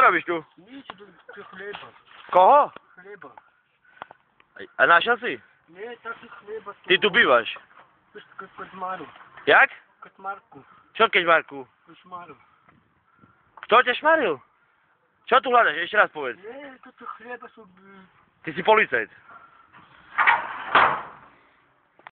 robisz tu? Nic, to chleba. Koho? Chleba. A našiel si? Nie, taki chleba. Ty tu bývaš. Košmaru. Jak? Košmarku. Čo keďmarku? Košmaru. Kto ťa šmaril? Čo tu hľadaš? Ešte raz povedz. Nie, to chleba sú... Ty si policajt.